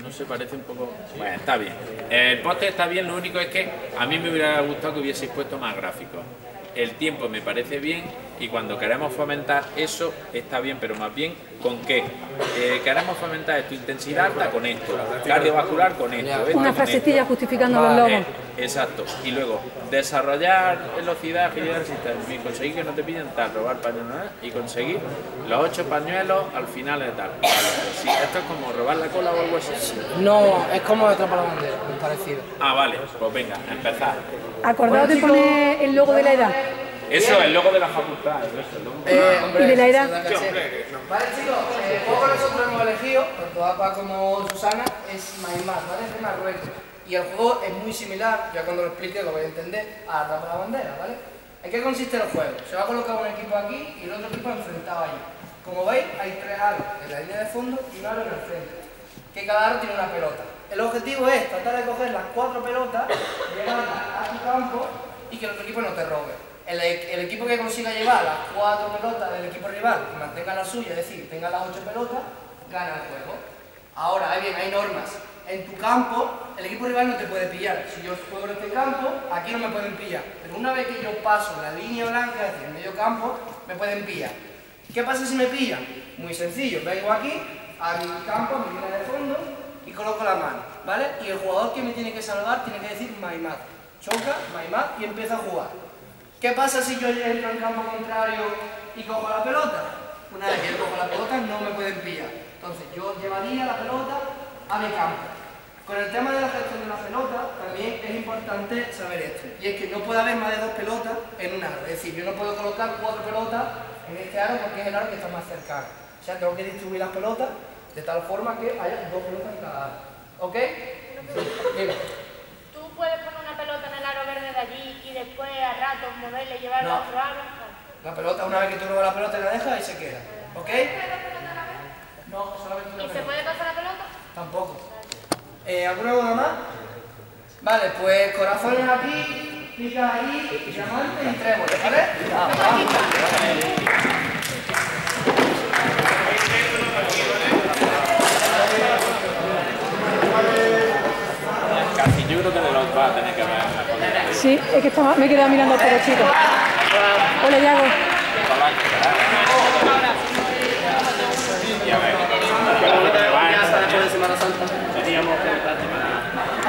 no sé, parece un poco... Bueno, está bien. El póster está bien, lo único es que a mí me hubiera gustado que hubieseis puesto más gráficos. El tiempo me parece bien y cuando queremos fomentar eso está bien, pero más bien ¿con qué? Queremos fomentar esto, intensidad alta con esto, cardiovascular con esto. Una frasecilla justificando los logos. Exacto. Y luego, desarrollar velocidad, agilidad del sistema y conseguir que no te pillen tal, robar pañuelos y conseguir los 8 pañuelos al final de tal. Vale, pues sí, esto es como robar la cola o algo así. No, es como Atrapa la bandera, muy parecido. Ah, vale, pues venga, empezar. Acordaos de poner el logo de la edad. Eso es el logo de la facultad. ¿Y de la edad? Vale, chicos, el juego que nosotros hemos elegido, tanto APA como Susana, es Maimás, ¿vale? Es de Marruecos. Y el juego es muy similar, ya cuando lo explique lo vais a entender, a Atrapa la bandera, ¿vale? ¿En qué consiste el juego? Se va a colocar un equipo aquí y el otro equipo enfrentado allí. Como veis, hay 3 aros en la línea de fondo y un aro en el frente, que cada aro tiene una pelota. El objetivo es tratar de coger las 4 pelotas, llegar a tu campo y que el otro equipo no te robe. El equipo que consiga llevar las 4 pelotas del equipo rival y mantenga la suya, es decir, tenga las 8 pelotas, gana el juego. Ahora, hay normas. En tu campo, el equipo rival no te puede pillar. Si yo juego en este campo, aquí no me pueden pillar. Pero una vez que yo paso la línea blanca, es decir, el medio campo, me pueden pillar. ¿Qué pasa si me pillan? Muy sencillo. Vengo aquí, a mi campo, a mi línea de fondo, y coloco la mano, ¿vale? Y el jugador que me tiene que salvar tiene que decir Maimat. Choca, Maimat, y empieza a jugar. ¿Qué pasa si yo entro en campo contrario y cojo la pelota? Una vez que yo cojo la pelota no me pueden pillar. Entonces yo llevaría la pelota a mi campo. Con el tema de la gestión de la pelota también es importante saber esto. Y es que no puede haber más de 2 pelotas en un aro. Es decir, yo no puedo colocar 4 pelotas en este aro porque es el aro que está más cercano. O sea, tengo que distribuir las pelotas de tal forma que haya 2 pelotas en cada aro. ¿Ok? Dime. ¿Tú puedes poner una pelota en el aro verde de allí y después a rato moverla y llevarla a otro aro? La pelota, una vez que tú robas la pelota y la dejas, ahí se queda. ¿Ok? ¿Puedes la pelota a la vez? No, solamente una ¿Y se pelota. puede pasar la pelota? Tampoco. ¿Alguna duda más? Vale, pues corazones aquí, pica ahí, diamante y tréboles, ¿vale? Casi yo creo que de los va a tener que ver. Sí, es que me he quedado mirando a todos los chicos. Hola, Yago. Y a ver, Ya hasta después de Semana Santa. teníamos que estar